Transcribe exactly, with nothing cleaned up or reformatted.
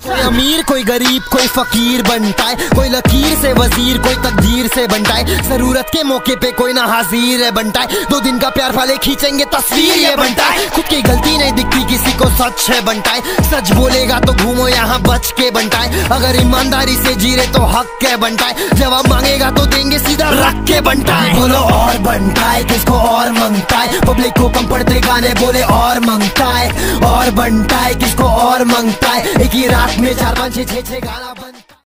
कोई अमीर कोई गरीब कोई फकीर बनता है, कोई लकीर से वजीर कोई तकदीर से बनता है। जरूरत के मौके पे कोई ना हाजिर है बनता है, दो दिन का प्यार वाले खींचेंगे तस्वीर ये बनता है। खुद की गलती नहीं दिखती किसी को सच है बनता है, सच बोलेगा तो घूमो यहाँ बच के बनता है। अगर ईमानदारी से जी रहे तो हक के बनता है, जवाब मांगेगा तो देंगे सीधा रख के बनता है। बोलो और बनता है किसको और मंगता है, पब्लिक को कम पड़ते गाने बोले और मंगता है। और बनता है किसको और मंगता है, एक ही रात में चार पाँच छः छः छः गाना